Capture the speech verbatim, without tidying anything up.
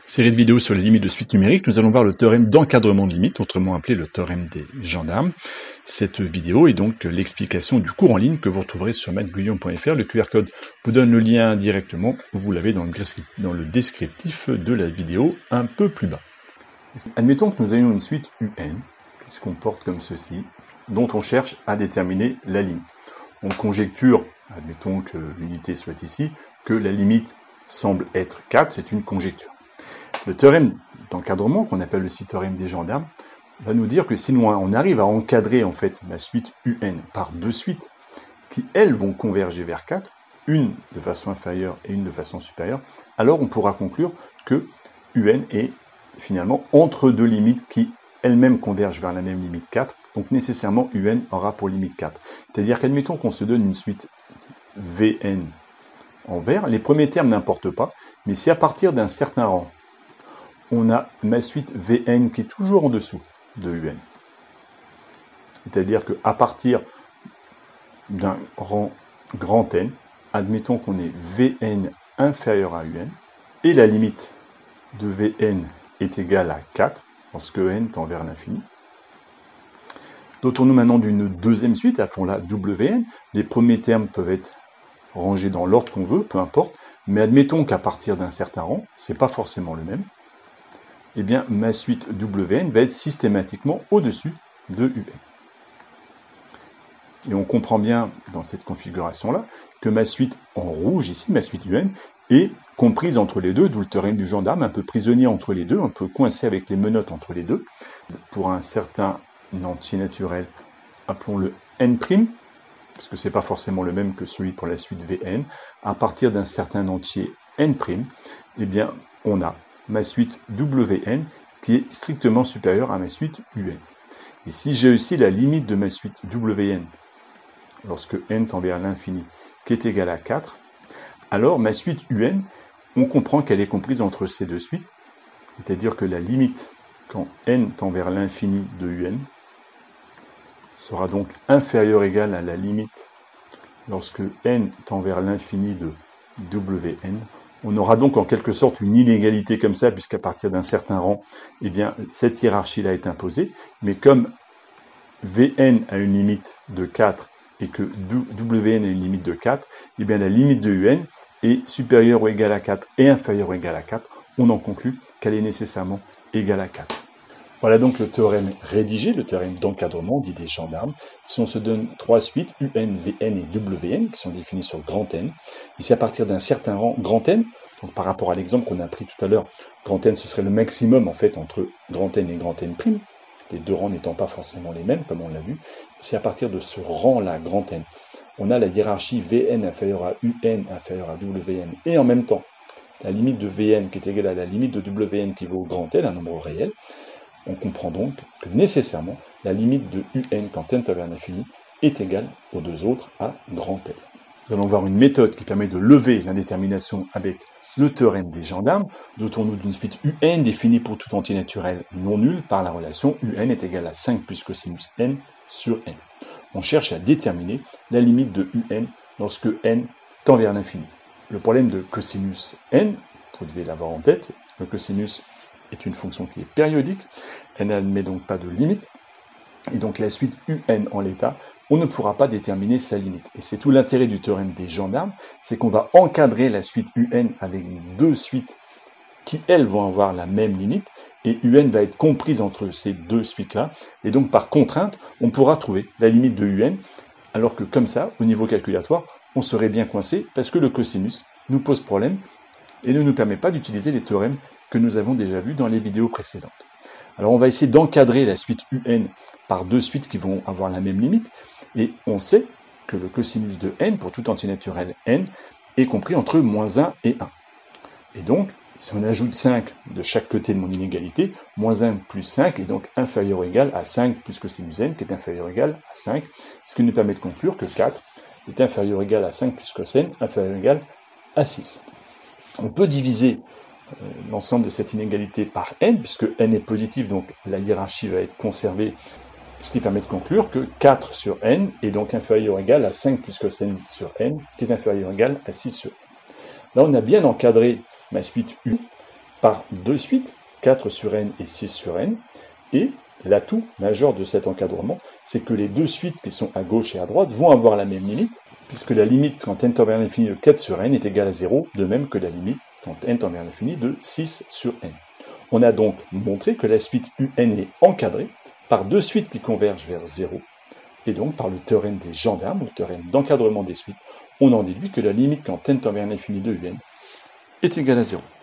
Série de vidéos sur les limites de suite numérique, nous allons voir le théorème d'encadrement de limites, autrement appelé le théorème des gendarmes. Cette vidéo est donc l'explication du cours en ligne que vous retrouverez sur maître guyon point F R. Le Q R code vous donne le lien directement, vous l'avez dans, dans le descriptif de la vidéo un peu plus bas. Admettons que nous ayons une suite U N qui se comporte comme ceci, dont on cherche à déterminer la limite. On conjecture, admettons que l'unité soit ici, que la limite semble être quatre, c'est une conjecture. Le théorème d'encadrement, qu'on appelle aussi théorème des gendarmes, va nous dire que si nous, on arrive à encadrer en fait la suite U N par deux suites qui, elles, vont converger vers quatre, une de façon inférieure et une de façon supérieure, alors on pourra conclure que U N est finalement entre deux limites qui elles-mêmes convergent vers la même limite quatre, donc nécessairement U N aura pour limite quatre. C'est-à-dire qu'admettons qu'on se donne une suite V N en vert, les premiers termes n'importent pas, mais si à partir d'un certain rang, on a ma suite V N qui est toujours en dessous de U N. C'est-à-dire qu'à partir d'un rang grand N, admettons qu'on ait V N inférieur à U N, et la limite de V N est égale à quatre, lorsque N tend vers l'infini. Dotons-nous maintenant d'une deuxième suite, appelons-la W N. Les premiers termes peuvent être rangés dans l'ordre qu'on veut, peu importe, mais admettons qu'à partir d'un certain rang, ce n'est pas forcément le même, eh bien, ma suite W N va être systématiquement au-dessus de U N. Et on comprend bien dans cette configuration-là que ma suite en rouge, ici, ma suite U N, est comprise entre les deux, d'où le théorème du gendarme, un peu prisonnier entre les deux, un peu coincé avec les menottes entre les deux. Pour un certain entier naturel, appelons-le N', parce que ce n'est pas forcément le même que celui pour la suite V N. À partir d'un certain entier N', eh bien, on a ma suite W N qui est strictement supérieure à ma suite U N. Et si j'ai aussi la limite de ma suite W N, lorsque N tend vers l'infini, qui est égale à quatre, alors ma suite U N, on comprend qu'elle est comprise entre ces deux suites, c'est-à-dire que la limite, quand N tend vers l'infini de U N, sera donc inférieure ou égale à la limite lorsque N tend vers l'infini de W N. On aura donc en quelque sorte une inégalité comme ça, puisqu'à partir d'un certain rang, eh bien, cette hiérarchie-là est imposée. Mais comme V N a une limite de quatre et que W N a une limite de quatre, eh bien, la limite de U N est supérieure ou égale à quatre et inférieure ou égale à quatre. On en conclut qu'elle est nécessairement égale à quatre. Voilà donc le théorème rédigé, le théorème d'encadrement dit des gendarmes. Si on se donne trois suites, U N, V N et W N, qui sont définies sur grand N, et c'est à partir d'un certain rang grand N, donc par rapport à l'exemple qu'on a pris tout à l'heure, grand N ce serait le maximum en fait entre grand N et grand N', les deux rangs n'étant pas forcément les mêmes, comme on l'a vu. Si à partir de ce rang-là, grand N, on a la hiérarchie V N inférieure à U N inférieure à W N, et en même temps, la limite de V N qui est égale à la limite de W N qui vaut grand N, un nombre réel, on comprend donc que nécessairement la limite de U N quand N tend vers l'infini est égale aux deux autres à grand N. Nous allons voir une méthode qui permet de lever l'indétermination avec le théorème des gendarmes. Dotons-nous d'une suite U N définie pour tout entier naturel non nul par la relation U N est égale à cinq plus cosinus N sur N. On cherche à déterminer la limite de U N lorsque N tend vers l'infini. Le problème de cosinus N, vous devez l'avoir en tête, le cosinus est une fonction qui est périodique, elle n'admet donc pas de limite, et donc la suite U N en l'état, on ne pourra pas déterminer sa limite. Et c'est tout l'intérêt du théorème des gendarmes, c'est qu'on va encadrer la suite U N avec deux suites qui, elles, vont avoir la même limite, et U N va être comprise entre ces deux suites-là, et donc par contrainte, on pourra trouver la limite de U N, alors que comme ça, au niveau calculatoire, on serait bien coincé, parce que le cosinus nous pose problème, et ne nous permet pas d'utiliser les théorèmes que nous avons déjà vus dans les vidéos précédentes. Alors on va essayer d'encadrer la suite U N par deux suites qui vont avoir la même limite, et on sait que le cosinus de N, pour tout entier naturel N, est compris entre moins un et un. Et donc, si on ajoute cinq de chaque côté de mon inégalité, moins un plus cinq est donc inférieur ou égal à cinq plus cosinus N, qui est inférieur ou égal à cinq, ce qui nous permet de conclure que quatre est inférieur ou égal à cinq plus cos N, inférieur ou égal à six. On peut diviser euh, l'ensemble de cette inégalité par N, puisque N est positif, donc la hiérarchie va être conservée, ce qui permet de conclure que quatre sur N est donc inférieur ou égal à cinq plus cos N sur N, qui est inférieur ou égal à six sur N. Là, on a bien encadré ma suite U, par deux suites, quatre sur n et six sur n, et l'atout majeur de cet encadrement, c'est que les deux suites qui sont à gauche et à droite vont avoir la même limite, puisque la limite quand n tend vers l'infini de quatre sur n est égale à zéro, de même que la limite quand n tend vers l'infini de six sur n. On a donc montré que la suite un est encadrée par deux suites qui convergent vers zéro, et donc par le théorème des gendarmes, ou le théorème d'encadrement des suites, on en déduit que la limite quand n tend vers l'infini de un est égale à zéro.